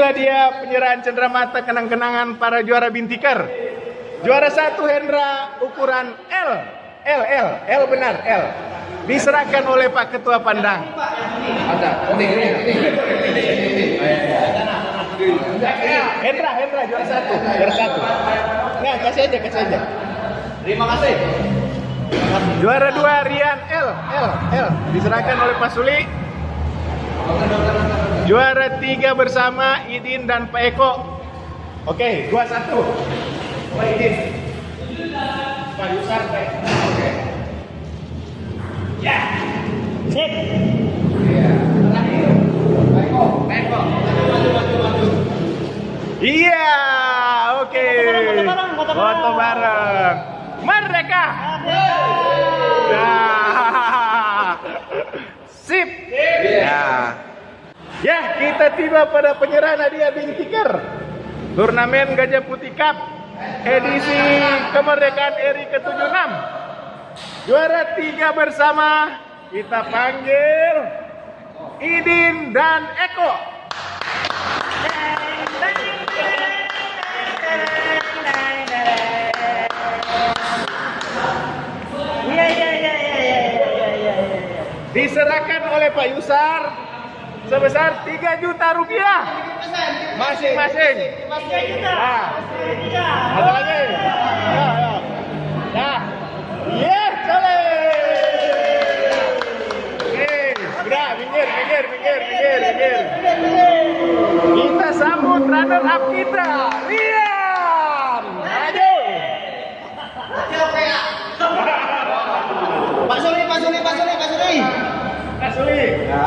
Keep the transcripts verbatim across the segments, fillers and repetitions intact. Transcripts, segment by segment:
inilah dia penyerahan cenderamata kenang-kenangan para juara bintiker. Juara satu Hendra ukuran L, L, L, L benar L. Diserahkan oleh Pak Ketua Pandang. Hendra, Hendra juara satu, juara satu. Nah, kasih aja, kasih aja. Terima kasih. Juara dua Rian L, L, L. Diserahkan oleh Pak Suli. Juara tiga bersama Idin dan Pak Eko. Oke, dua satu. Pak Idin. Pak Yusar, Pak. Oke. Ya. Sip. Iya. Terakhir. Pak Eko, Pak Eko. Maju, maju, maju. Iya, oke. Foto bareng, foto bareng. Foto bareng. Merdeka. Nah. Sip. Ya. Ya, kita tiba pada penyerahan hadiah bintiker turnamen Gajah Putih Cup edisi kemerdekaan R I ke tujuh puluh enam. Juara tiga bersama kita panggil Idin dan Eko. Diserahkan oleh Pak Yusar sebesar tiga juta rupiah masing-masing. tiga juta. Nah. Ada lagi? Ya, ya. Nah. Yes, boleh. Oke, udah minggir, minggir, minggir, minggir, minggir. Kita sambut runner up kita, Rian. Maju. Pak Suli, Pak Suli, Pak Suli, Pak Suli. Pak Suli.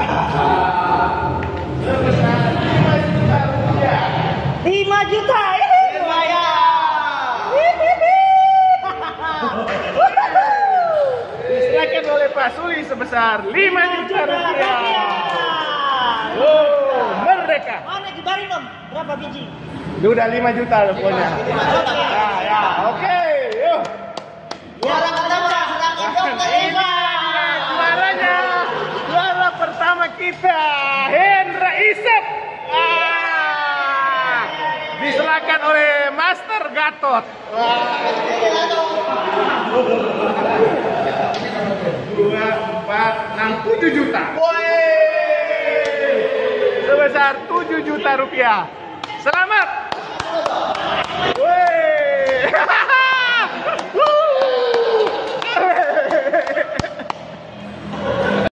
Sebesar lima juta rupiah. lima juta. Diserahkan oleh Pak Suli sebesar lima juta rupiah. Oh, merdeka. Mana gibarin dong? Berapa biji? Udah lima juta pokoknya. Ya, ya, oke. Yuk. Juara pertama, silakan dokter Eva. Juaranya, juara pertama kita, Hendra Isep. Ah, diserahkan oleh Master Gatot. Dua, empat, enam, tujuh juta. Sebesar tujuh juta rupiah. Selamat